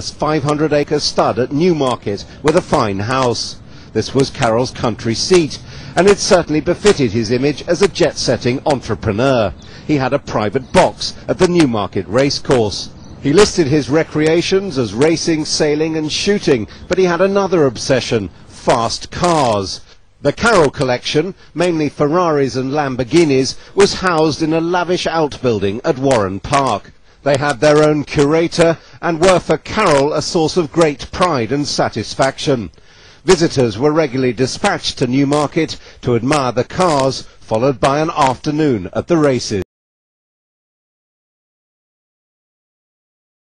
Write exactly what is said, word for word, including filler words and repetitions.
glamorous five hundred acre stud at Newmarket with a fine house. This was Carroll's country seat, and it certainly befitted his image as a jet-setting entrepreneur. He had a private box at the Newmarket racecourse. He listed his recreations as racing, sailing and shooting, but he had another obsession: fast cars. The Carroll collection, mainly Ferraris and Lamborghinis, was housed in a lavish outbuilding at Warren Park. They had their own curator and were for Carroll a source of great pride and satisfaction. Visitors were regularly dispatched to Newmarket to admire the cars, followed by an afternoon at the races.